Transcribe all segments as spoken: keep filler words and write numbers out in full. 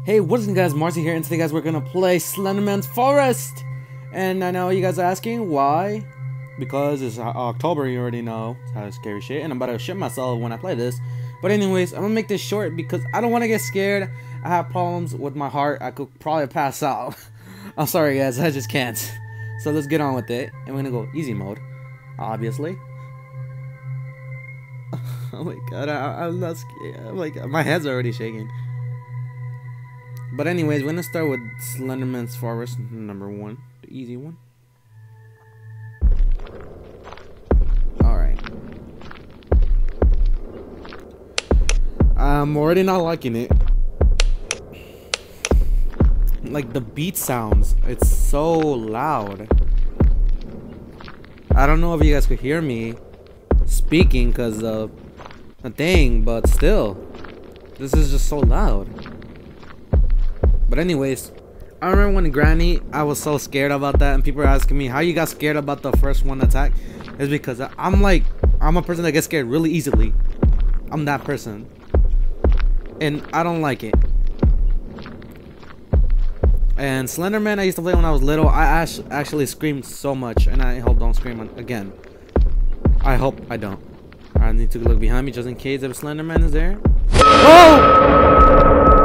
Hey, what's up guys, Marcy here, and today guys we're gonna play Slenderman's Forest. And I know you guys are asking why, because it's October, you already know how scary shit, and I'm about to shit myself when I play this. But anyways, I'm gonna make this short because I don't want to get scared. I have problems with my heart. I could probably pass out. I'm sorry guys, I just can't. So let's get on with it, and we're gonna go easy mode, obviously. Oh my god, I, I'm not scared. I'm like, my head's already shaking. But anyways, we're gonna start with Slenderman's Forest, number one, the easy one. Alright. I'm already not liking it. Like the beat sounds, it's so loud. I don't know if you guys could hear me speaking because of the thing, but still, this is just so loud. But anyways, I remember when Granny, I was so scared about that, and people were asking me how you got scared about the first one attack. It's because I'm like, I'm a person that gets scared really easily. I'm that person, and I don't like it. And Slenderman, I used to play when I was little. I actually screamed so much, and I hope don't scream again. I hope I don't. I need to look behind me just in case if Slenderman is there. Oh!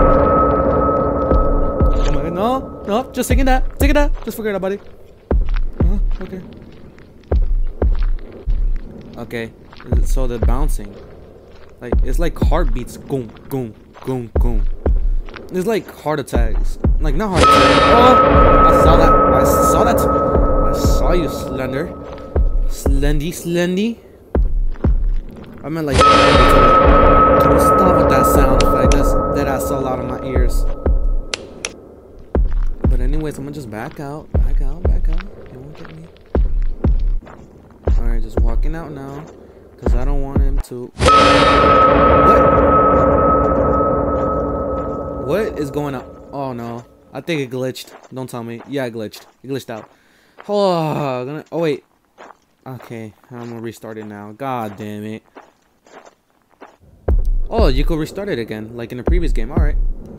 No, no, just taking that, taking that, just forget about it. Uh, okay. Okay, so they're bouncing. Like, it's like heartbeats. Goom, goom, goom, goom. It's like heart attacks. Like, not heart attacks. Oh! I saw that. I saw that. I saw you, Slender. Slendy, Slendy. I meant like, can you stop with that sound effect? That's, that I so loud in my ears. But anyways, I'm gonna just back out, back out, back out. He won't get me. Alright, just walking out now. Because I don't want him to... What? What is going on? Oh no. I think it glitched. Don't tell me. Yeah, it glitched. It glitched out. Oh, gonna... oh wait. Okay, I'm gonna restart it now. God damn it. Oh, you could restart it again, like in the previous game. Alright.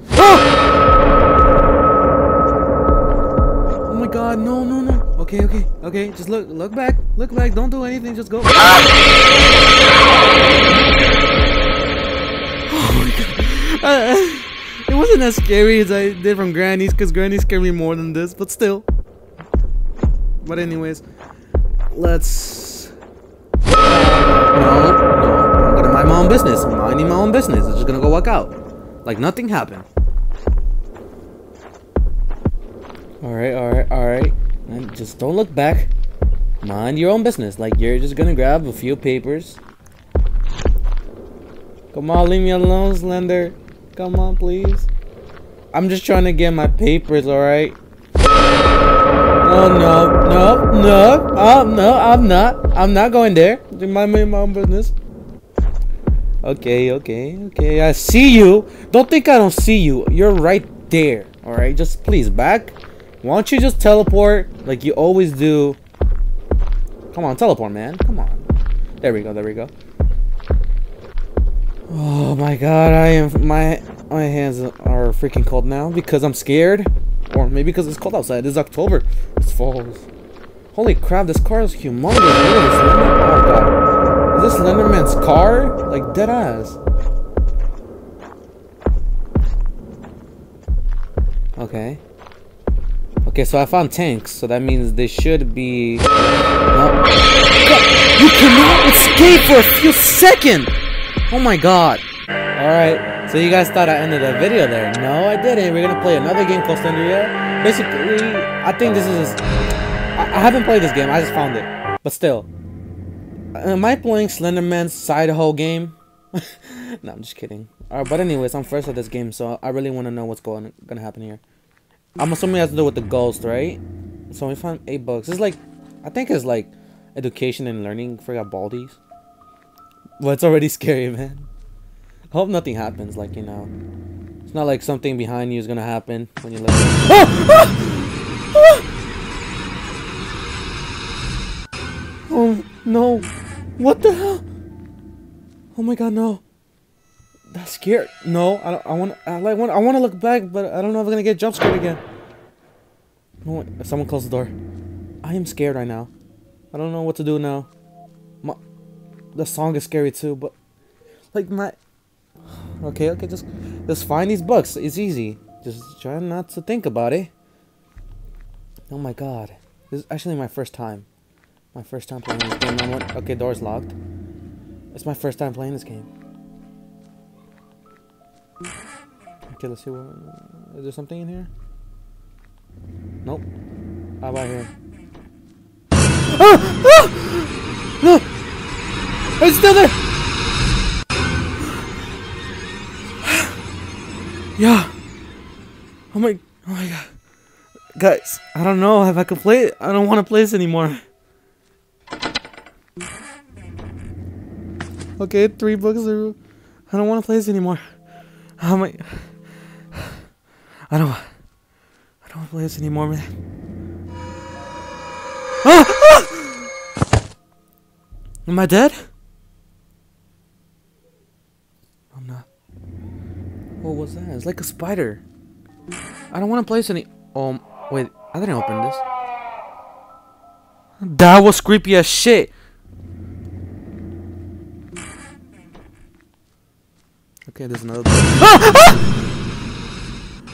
Oh my god, no, no, no. Okay, okay, okay. Just look, look back. Look back. Don't do anything. Just go. Oh my god. Uh, it wasn't as scary as I did from Granny's, because Granny scared me more than this, but still. But anyways, let's... Uh, no, no. I'm gonna mind my own business. I'm minding my own business. I'm just gonna go walk out. Like nothing happened. Alright, alright, alright. And just don't look back. Mind your own business. Like you're just gonna grab a few papers. Come on, leave me alone, Slender. Come on, please. I'm just trying to get my papers, alright? Oh, no, no, no. Oh, no, I'm not. I'm not going there. Mind my own business. Okay, okay, okay. I see you. Don't think I don't see you. You're right there, alright? Just please back. Why don't you just teleport like you always do? Come on, teleport, man. Come on. There we go. There we go. Oh my god, I am my my hands are freaking cold now because I'm scared, or maybe because it's cold outside. It's October. It's fall. Holy crap! This car is humongous. Look at this. Oh god, is this Slenderman's car? Like dead ass. Okay. Okay, so I found tanks, so that means they should be... No. God, you cannot escape for a few seconds! Oh my god. Alright, so you guys thought I ended the video there. No, I didn't. We're gonna play another game called Slenderia. Basically, I think this is... I, I haven't played this game, I just found it. But still. Am I playing Slenderman's side hole game? No, I'm just kidding. Alright, but anyways, I'm first at this game, so I really want to know what's going gonna happen here. I'm assuming it has to do with the ghost, right? So we found eight books. It's like, I think it's like education and learning. Forgot Baldi's. But it's already scary, man. I hope nothing happens. Like, you know, it's not like something behind you is gonna happen when you look. Oh! Oh! Oh! Oh no! What the hell? Oh my god, no! That's scared. No, I don't. I want. I like. Want. I want to look back, but I don't know if I'm gonna get jump scared again. No, someone close the door. I am scared right now. I don't know what to do now. My, the song is scary too, but like my. Okay, okay, just just find these books. It's easy. Just try not to think about it. Oh my god, this is actually my first time. My first time playing this game. I'm like, okay, door's locked. It's my first time playing this game. Okay, let's see. What, is there something in here? Nope. How about here? Ah! Ah! No! It's still there! Yeah. Oh my, oh my god. Guys, I don't know if I can play it. I don't want to play this anymore. Okay, three books are... I don't want to play this anymore. How am I... I don't... I don't want to play this anymore, man. Ah! Ah! Am I dead? I'm not. What was that? It's like a spider. I don't want to play this any... Um, wait. I didn't open this. That was creepy as shit. Okay, there's another. Ah! Ah!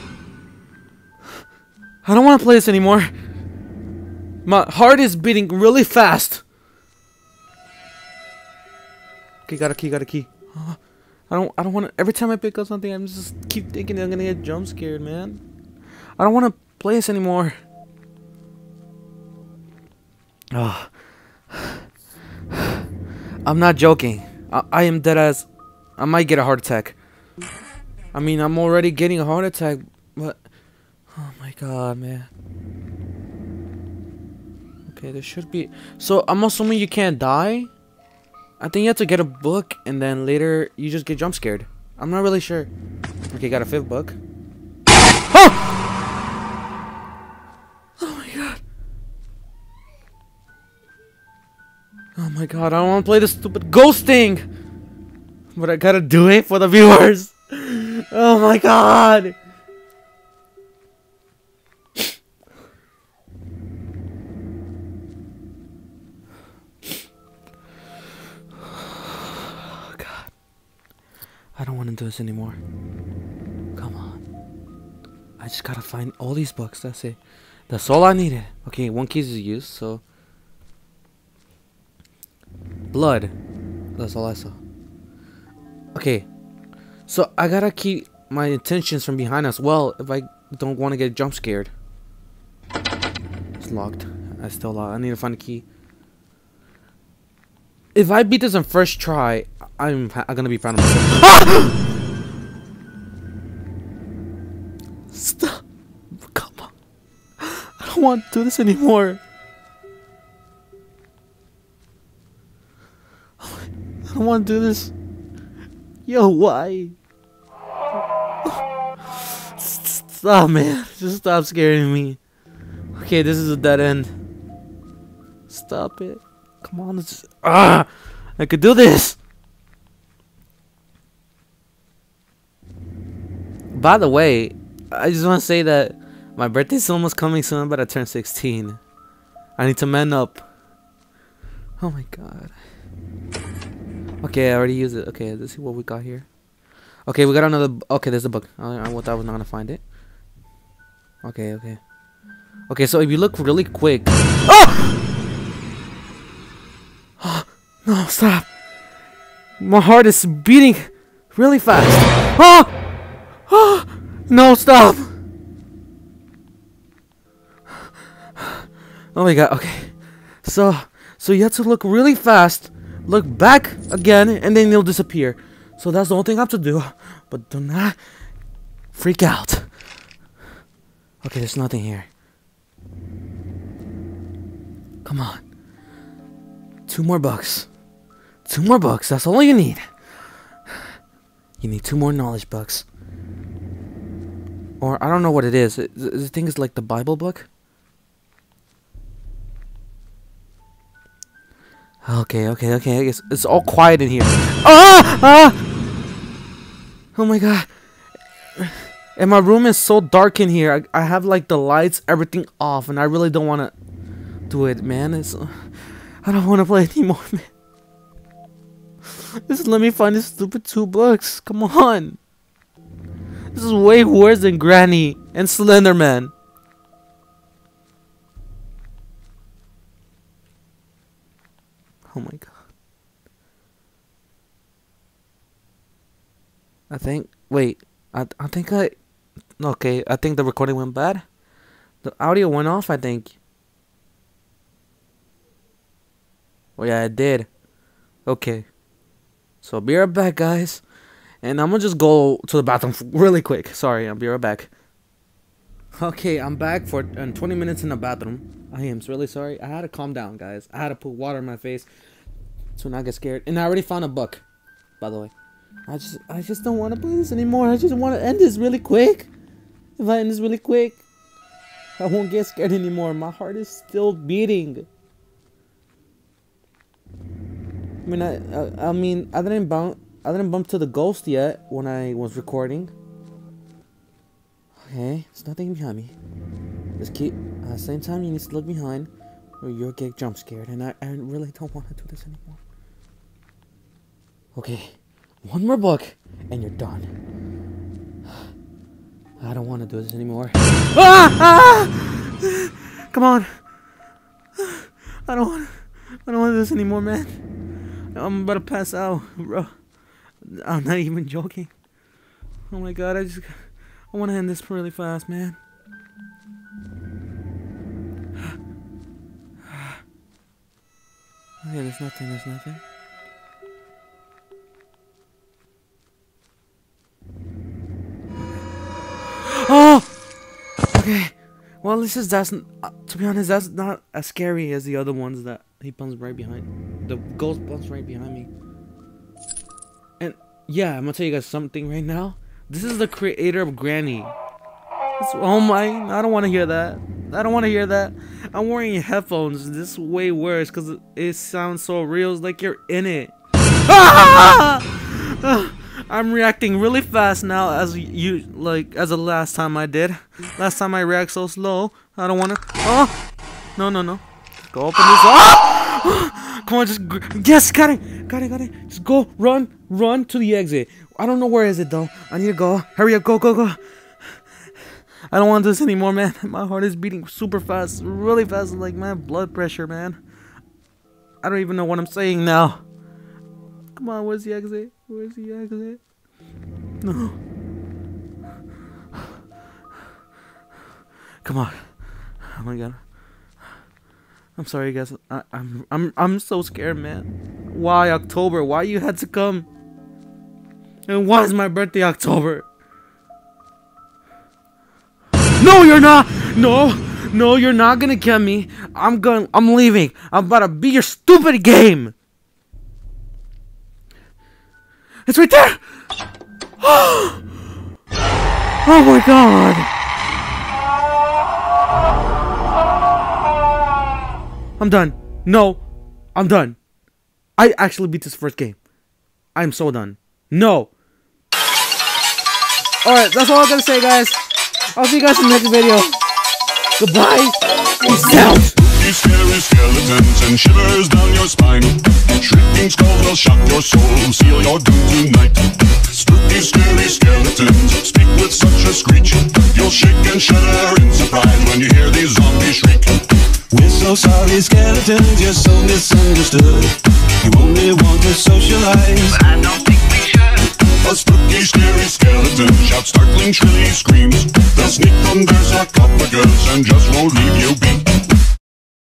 I don't want to play this anymore. My heart is beating really fast. Okay, got a key, got a key. Uh, I don't, I don't want to. Every time I pick up something, I'm just keep thinking I'm gonna get jump scared, man. I don't want to play this anymore. Oh. I'm not joking. I, I am dead ass. I might get a heart attack. I mean, I'm already getting a heart attack, but... Oh my god, man. Okay, there should be... So, I'm assuming you can't die? I think you have to get a book, and then later, you just get jump scared. I'm not really sure. Okay, got a fifth book. Oh! Oh my god. Oh my god, I don't want to play this stupid ghost thing! But I gotta do it for the viewers. Oh my god. Oh god. I don't want to do this anymore. Come on. I just gotta find all these books. That's it. That's all I needed. Okay, one key is used, so. Blood. That's all I saw. Okay, so I gotta keep my intentions from behind as well if I don't want to get jump scared. It's locked. I still locked. I need to find a key. If I beat this on first try, I'm, I'm gonna be proud of myself. Ah! Stop! Come on! I don't want to do this anymore. I don't want to do this. Yo, why? Stop, man. Just stop scaring me. Okay, this is a dead end. Stop it. Come on. Let's... Ah! I could do this. By the way, I just want to say that my birthday's almost coming soon, but I turned sixteen. I need to man up. Oh my god. Okay, I already used it. Okay, let's see what we got here. Okay, we got another. Okay, there's a book. I, I thought I was not gonna find it. Okay, okay. Okay, so if you look really quick. Oh! Oh! No, stop. My heart is beating really fast. Oh! Oh! No, stop. Oh my god, okay. So, so you have to look really fast. Look back again, and then they'll disappear. So that's the only thing I have to do. But do not freak out. Okay, there's nothing here. Come on. Two more bucks. Two more bucks. That's all you need. You need two more knowledge bucks. Or, I don't know what it is. It, the thing is like the Bible book. Okay, okay, okay. I guess it's all quiet in here. Ah! Ah! Oh my god. And my room is so dark in here. I, I have like the lights, everything off, and I really don't want to do it, man. It's, uh, I don't want to play anymore, man. Just let me find this stupid two books. Come on. This is way worse than Granny and Slenderman. Oh my god. I think, wait, I, I think I, okay, I think the recording went bad. The audio went off, I think. Oh yeah, it did. Okay. So I'll be right back, guys. And I'm gonna just go to the bathroom really quick. Sorry, I'll be right back. Okay, I'm back for uh, twenty minutes in the bathroom. I am really sorry. I had to calm down, guys. I had to put water in my face to not get scared. And I already found a book, by the way. I just, I just don't want to play this anymore. I just want to end this really quick. If I end this really quick, I won't get scared anymore. My heart is still beating. I mean, I, I, I mean, I didn't bump, I didn't bump to the ghost yet when I was recording. Okay, there's nothing behind me. Just keep, at the same time, you need to look behind, or you'll get jump scared, and I, I really don't want to do this anymore. Okay, one more book, and you're done. I don't want to do this anymore. Ah! Ah! Come on. I don't want. I don't want to do this anymore, man. I'm about to pass out, bro. I'm not even joking. Oh my god, I just. I want to end this really fast, man. Okay, there's nothing. There's nothing. Oh! Okay. Well, this is that's uh, to be honest, that's not as scary as the other ones that he bumps right behind. The ghost bumps right behind me. And yeah, I'm gonna tell you guys something right now. This is the creator of Granny. It's, oh my! I don't want to hear that. I don't want to hear that. I'm wearing headphones. This is way worse because it, it sounds so real. It's like you're in it. Ah! I'm reacting really fast now, as you like as the last time I did. Last time I react so slow. I don't want to. Oh no no no! Go open this. Oh! Come on, just yes, got it, got it, got it. Just go, run, run to the exit. I don't know where is it though. I need to go. Hurry up, go, go, go. I don't want this anymore, man. My heart is beating super fast, really fast, like my blood pressure, man. I don't even know what I'm saying now. Come on, where's the exit? Where's the exit? No. Come on. Oh my god. I'm sorry, guys. I, I'm I'm I'm so scared, man. Why October? Why you had to come? And why is my birthday October? No, you're not. No, no, you're not gonna get me. I'm going. I'm leaving. I'm about to beat your stupid game. It's right there. Oh my god. I'm done. No, I'm done. I actually beat this first game. I'm so done. No. Alright, that's all I'm gonna say, guys. I'll see you guys in the next video. Goodbye. Peace out. Spooky, scary skeletons and shivers down your spine. Shrieking skulls will shock your soul, seal your doom tonight. Spooky, scary skeletons speak with such a screech. You'll shake and shudder in surprise when you hear these zombies shriek. We're so sorry, skeletons, you're so misunderstood. You only want to socialize, but I don't think we should. A spooky, scary skeleton shouts startling, shrilly screams. They'll sneak under sarcophagus and just won't leave you be.